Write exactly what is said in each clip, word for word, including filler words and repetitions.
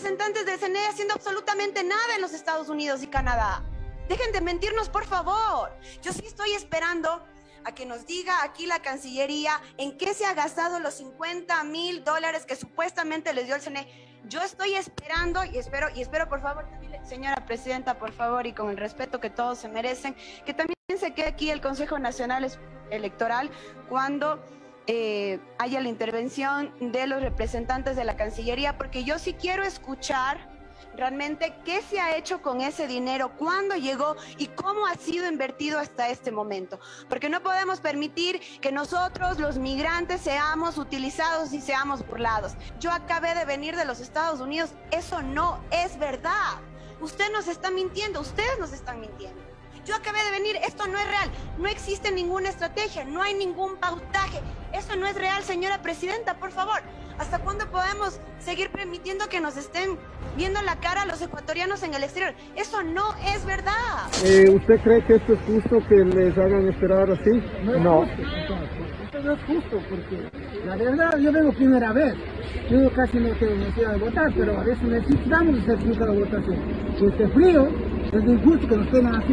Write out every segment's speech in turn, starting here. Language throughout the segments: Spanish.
representantes del C N E haciendo absolutamente nada en los Estados Unidos y Canadá. Dejen de mentirnos, por favor. Yo sí estoy esperando a que nos diga aquí la Cancillería en qué se ha gastado los cincuenta mil dólares que supuestamente les dio el C N E. Yo estoy esperando y espero, y espero por favor, señora presidenta, por favor, y con el respeto que todos se merecen, que también se quede aquí el Consejo Nacional Electoral cuando eh, haya la intervención de los representantes de la Cancillería, porque yo sí quiero escuchar realmente qué se ha hecho con ese dinero, cuándo llegó y cómo ha sido invertido hasta este momento. Porque no podemos permitir que nosotros, los migrantes, seamos utilizados y seamos burlados. Yo acabé de venir de los Estados Unidos, eso no es verdad. Usted nos está mintiendo, ustedes nos están mintiendo. Yo acabé de venir, esto no es real, no existe ninguna estrategia, no hay ningún pautaje. Eso no es real, señora presidenta, por favor. ¿Hasta cuándo podemos seguir permitiendo que nos estén viendo la cara a los ecuatorianos en el exterior? Eso no es verdad. Eh, ¿Usted cree que esto es justo que les hagan esperar así? No. No. Esto no es justo porque la verdad yo vengo primera vez. Yo casi no tengo necesidad de votar, pero a veces necesitamos el certificado de votación. Y este frío es injusto que nos tengan así.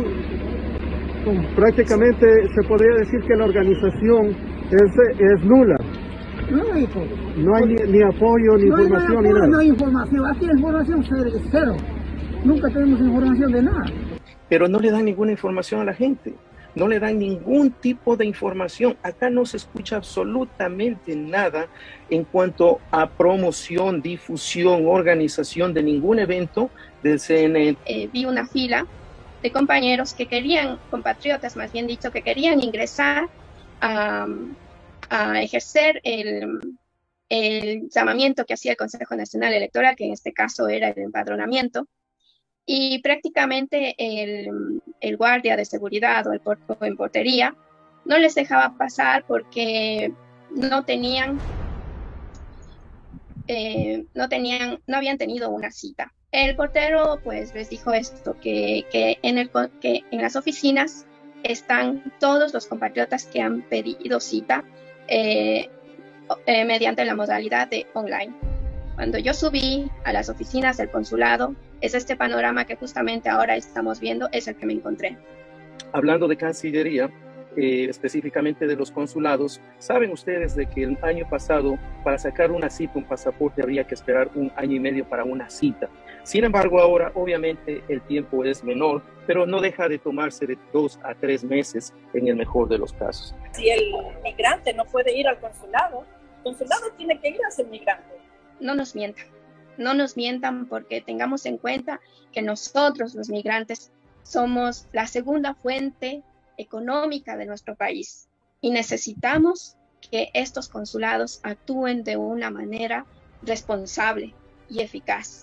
Prácticamente se podría decir que la organización es, es nula. No, hijo. No hay ni, ni apoyo, ni no información, hay ni apoyo, nada. No hay información. Aquí la información es cero. Nunca tenemos información de nada. Pero no le dan ninguna información a la gente. No le dan ningún tipo de información. Acá no se escucha absolutamente nada en cuanto a promoción, difusión, organización de ningún evento del C N E. Eh, vi una fila de compañeros que querían, compatriotas más bien dicho, que querían ingresar a, a ejercer el, el llamamiento que hacía el Consejo Nacional Electoral, que en este caso era el empadronamiento, y prácticamente el, el guardia de seguridad o el por, o en portería no les dejaba pasar porque no tenían, eh, no tenían, no habían tenido una cita. El portero pues les dijo esto, que, que, en el, que en las oficinas están todos los compatriotas que han pedido cita eh, eh, mediante la modalidad de online. Cuando yo subí a las oficinas del consulado, es este panorama que justamente ahora estamos viendo, es el que me encontré. Hablando de Cancillería, eh, específicamente de los consulados, saben ustedes de que el año pasado para sacar una cita, un pasaporte, habría que esperar un año y medio para una cita. Sin embargo, ahora obviamente el tiempo es menor, pero no deja de tomarse de dos a tres meses en el mejor de los casos. Si el migrante no puede ir al consulado, el consulado tiene que ir a ese migrante. No nos mientan, no nos mientan porque tengamos en cuenta que nosotros los migrantes somos la segunda fuente económica de nuestro país y necesitamos que estos consulados actúen de una manera responsable y eficaz.